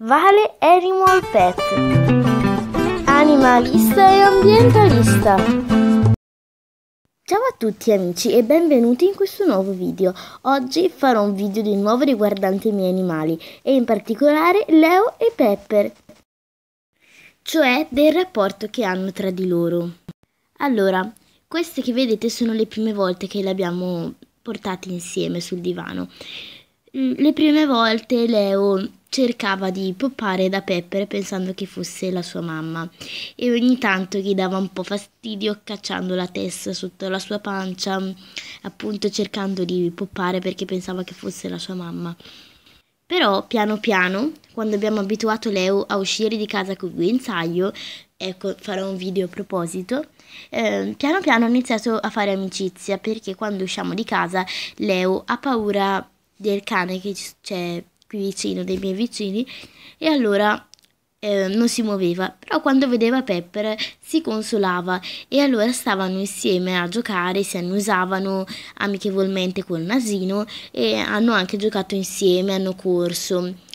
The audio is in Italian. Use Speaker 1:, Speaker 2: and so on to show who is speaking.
Speaker 1: Vale Animal Pet, animalista e ambientalista. Ciao a tutti amici e benvenuti in questo nuovo video. Oggi farò un video di nuovo riguardante i miei animali e in particolare Leo e Pepper, cioè del rapporto che hanno tra di loro. Allora, queste che vedete sono le prime volte che le abbiamo portate insieme sul divano. Le prime volte Leo cercava di poppare da Pepper pensando che fosse la sua mamma e ogni tanto gli dava un po' fastidio cacciando la testa sotto la sua pancia, appunto cercando di poppare perché pensava che fosse la sua mamma. Però piano piano, quando abbiamo abituato Leo a uscire di casa con il guinzaglio, ecco, farò un video a proposito, piano piano ho iniziato a fare amicizia perché quando usciamo di casa Leo ha paura del cane che c'è qui vicino, dei miei vicini, e allora non si muoveva, però quando vedeva Pepper si consolava e allora stavano insieme a giocare, si annusavano amichevolmente col nasino e hanno anche giocato insieme, hanno corso.